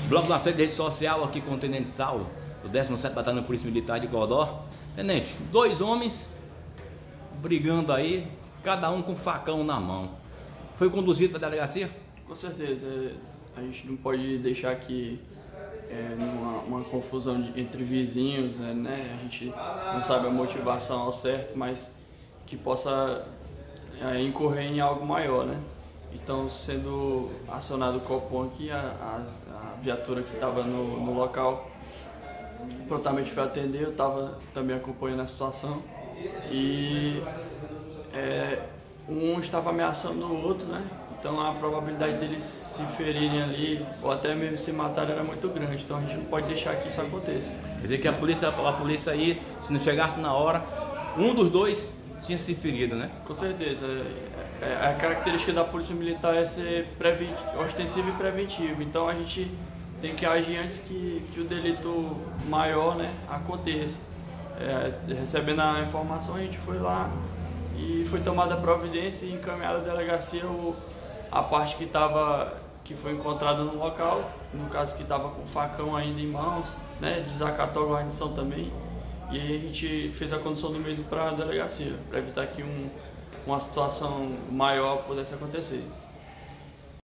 Bloco da Frente de Rede Social aqui com o Tenente Saulo, do 17º Batalhão Polícia Militar de Godó. Tenente, dois homens brigando aí, cada um com facão na mão. Foi conduzido para a delegacia? Com certeza. A gente não pode deixar que uma confusão entre vizinhos, né? A gente não sabe a motivação ao certo, mas que possa incorrer em algo maior, né? Então, sendo acionado o Copom aqui, a viatura que estava no local prontamente foi atender. Eu estava também acompanhando a situação e um estava ameaçando o outro, né? Então a probabilidade deles se ferirem ali ou até mesmo se matarem era muito grande. Então a gente não pode deixar que isso aconteça. Quer dizer que a polícia aí, se não chegasse na hora, um dos dois tinha se ferido, né? Com certeza. A característica da Polícia Militar é ser ostensivo e preventivo. Então a gente tem que agir antes que o delito maior, né, aconteça. Recebendo a informação, a gente foi lá e foi tomada a providência e encaminhada à delegacia a parte que foi encontrada no local, no caso que estava com o facão ainda em mãos, né, desacatou a guarnição também, e aí a gente fez a condução do mesmo para a delegacia, para evitar que uma situação maior pudesse acontecer.